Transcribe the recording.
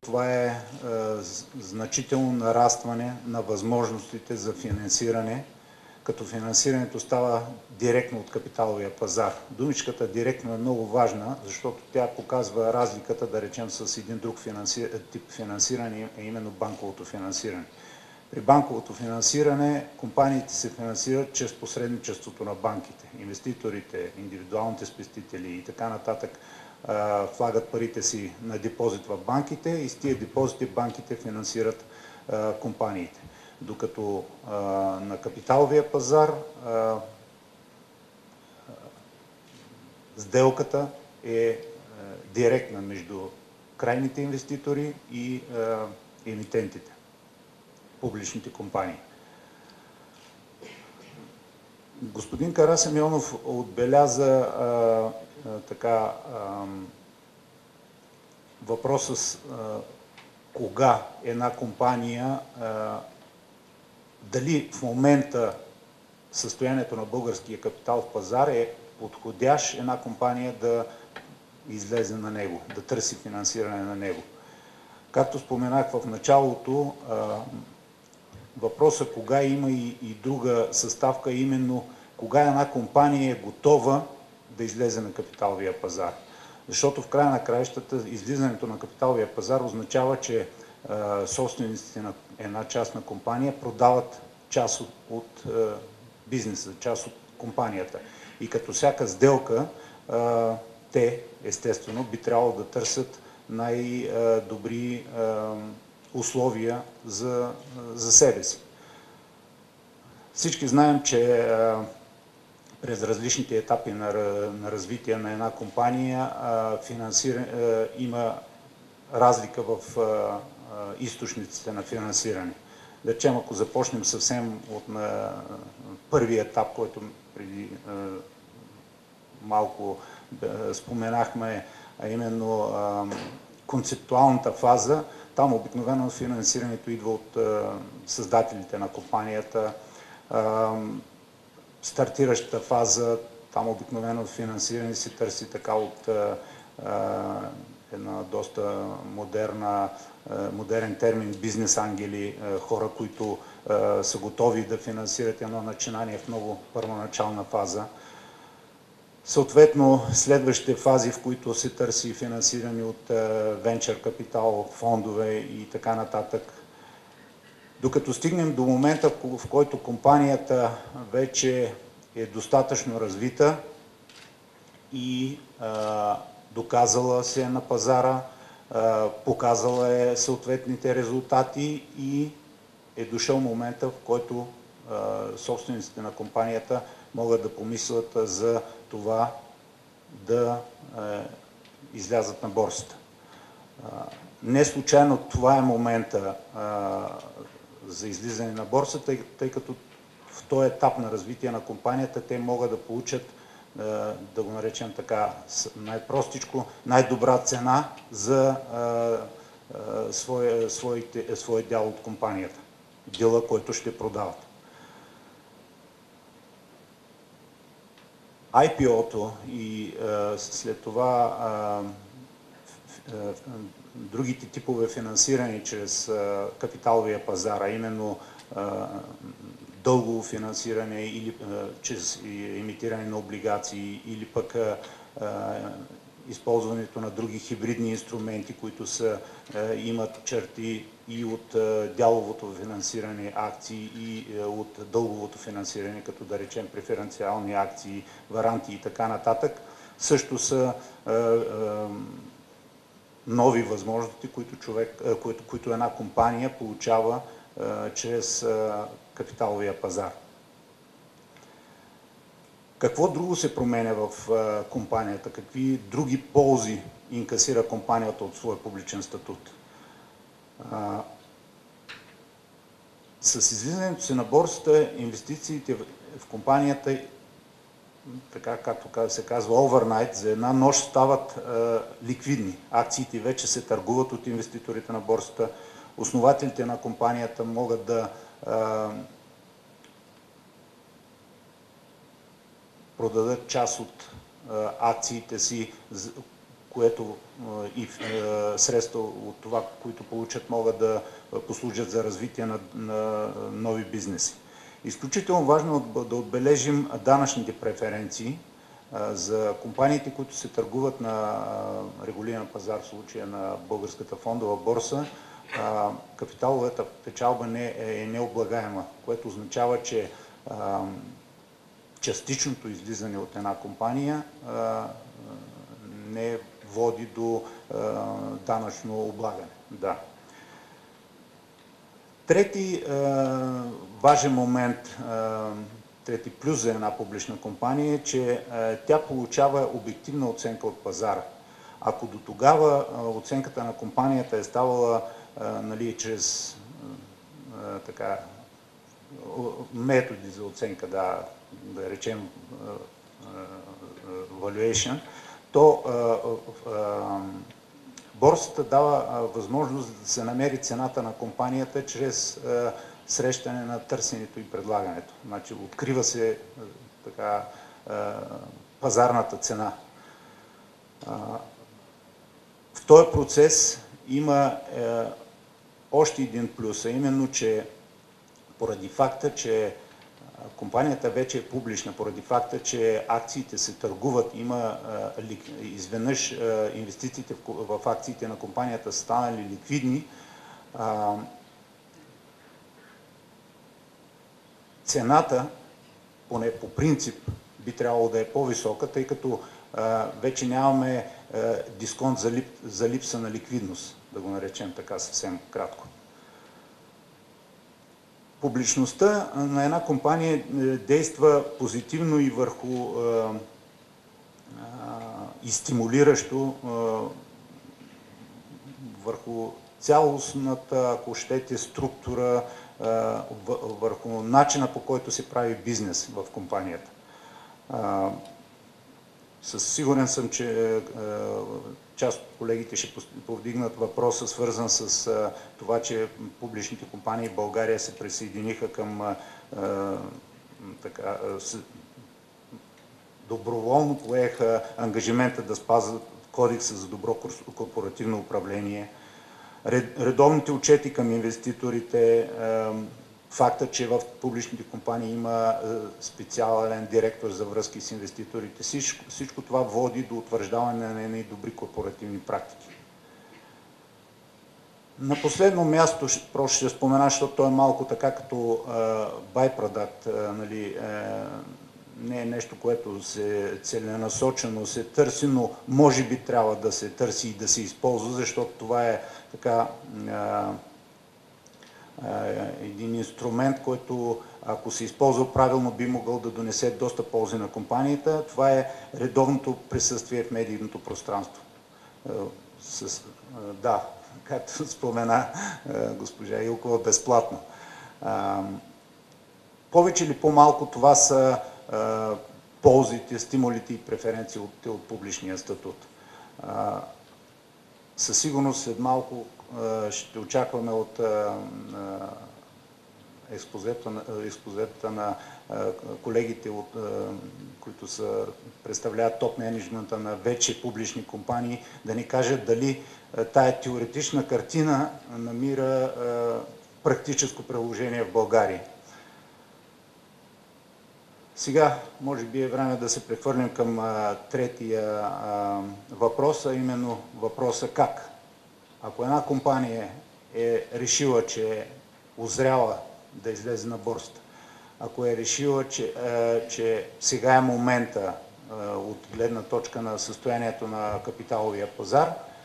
това е значително нарастване на възможностите за финансиране, като финансирането става директно от капиталовия пазар. Думичката директно е много важна, защото тя показва разликата, да речем, с един друг тип финансиране, а именно банковото финансиране. При банковото финансиране компаниите се финансират чрез посредничеството на банките. Инвеститорите, индивидуалните спестители и така нататък влагат парите си на депозит в банките и с тия депозити банките финансират компаниите. Докато на капиталовия пазар сделката е директна между крайните инвеститори и емитентите, публичните компании. Господин Карасимеонов отбеляза въпроса с кога една компания, дали в момента състоянието на българския капитал в пазар е подходящ една компания да излезе на него, да търси финансиране на него. Както споменах в началото, въпросът кога има и друга съставка, именно кога една компания е готова да излезе на капиталовия пазар. Защото в края на краищата излизането на капиталовия пазар означава, че собствениците на една частна компания продават част от бизнеса, част от компанията. И като всяка сделка, те естествено би трябвало да търсят най-добри условия за себе си. Всички знаем, че през различните етапи на развитие на една компания има разлика в източниците на финансиране. Да речем, ако започнем съвсем от първия етап, който преди малко споменахме, а именно концептуалната фаза, там обикновено финансирането идва от създателите на компанията. Стартиращата фаза, там обикновено финансиране се търси така от една доста модерен термин бизнес ангели, хора, които са готови да финансират едно начинание в много първоначална фаза. Съответно, следващите фази, в които се търси финансиране от венчър капитал, фондове и така нататък. Докато стигнем до момента, в който компанията вече е достатъчно развита и доказала се на пазара, показала е съответните резултати и е дошъл момента, в който собствениците на компанията могат да помислят за това да излязат на борсата. Не случайно това е момента за излизане на борсата, тъй като в този етап на развитие на компанията те могат да получат, да го наречем така най-простичко, най-добра цена за своя дял от компанията, дела, който ще продават. IPO-то и след това другите типове финансиране чрез капиталовия пазар, а именно дългово финансиране или чрез емитиране на облигации или пък използването на други хибридни инструменти, които имат черти и от дяловото финансиране акции и от дълговото финансиране, като да речем преференциални акции, варанти и така нататък, също са нови възможности, които една компания получава чрез капиталовия пазар. Какво друго се променя в компанията? Какви други ползи инкасира компанията от своя публичен статут? С излизането си на борсата, инвестициите в компанията, така както се казва, overnight, за една нощ стават ликвидни. Акциите вече се търгуват от инвеститорите на борсата. Основателите на компанията могат да продадат част от акциите си, което и средства от това, които получат, могат да послужат за развитие на нови бизнеси. Изключително важно да отбележим данъчните преференции за компаниите, които се търгуват на регулиран пазар, в случая на Българската фондова борса. Капиталовата печалба е необлагаема, което означава, че частичното излизане от една компания не води до данъчно облагане. Да. Трети важен момент, трети плюс за една публична компания е, че тя получава обективна оценка от пазара. Ако до тогава оценката на компанията е ставала чрез методи за оценка, да речем valuation, то борсата дава възможност да се намери цената на компанията чрез срещане на търсенето и предлагането. Значи открива се пазарната цена. В този процес има още един плюс, а именно, че поради факта, че компанията вече е публична, поради факта, че акциите се търгуват, изведнъж инвестициите в акциите на компанията са станали ликвидни, цената, поне по принцип, би трябвало да е по-висока, тъй като вече нямаме дисконт за липса на ликвидност, да го наречем така съвсем кратко. Публичността на една компания действа позитивно и върху и стимулиращо върху цялостната, ако щете, структура, върху начина, по който се прави бизнес в компанията. Сигурен съм, че част от колегите ще повдигнат въпроса, свързан с това, че публичните компании в България се присъединиха към доброволно поеха ангажимента да спазват Кодекса за добро корпоративно управление, редовните отчети към инвеститорите, факта, че в публичните компании има специален директор за връзки с инвеститорите, всичко това води до утвърждаване на едни добри корпоративни практики. На последно място, просто ще спомена, защото то е малко така като байпродакт, не е нещо, което целенасочено се търси, но може би трябва да се търси и да се използва, защото това е така един инструмент, който, ако се използва правилно, би могъл да донесе доста ползи на компанията. Това е редовното присъствие в медийното пространство. Да, както спомена госпожа Илкова, безплатно. Повече или по-малко това са ползите, стимулите и преференции от публичния статут. Със сигурност след малко ще очакваме от експозета на колегите, които представляват топ менеджмента на вече публични компании, да ни кажат дали тая теоретична картина намира практическо приложение в България. Сега, може би е време да се прехвърлим към третия въпрос, а именно въпроса как. Ако една компания е решила, че е озряла да излезе на борсата, ако е решила, че сега е момента от гледна точка на състоянието на капиталовия пазар,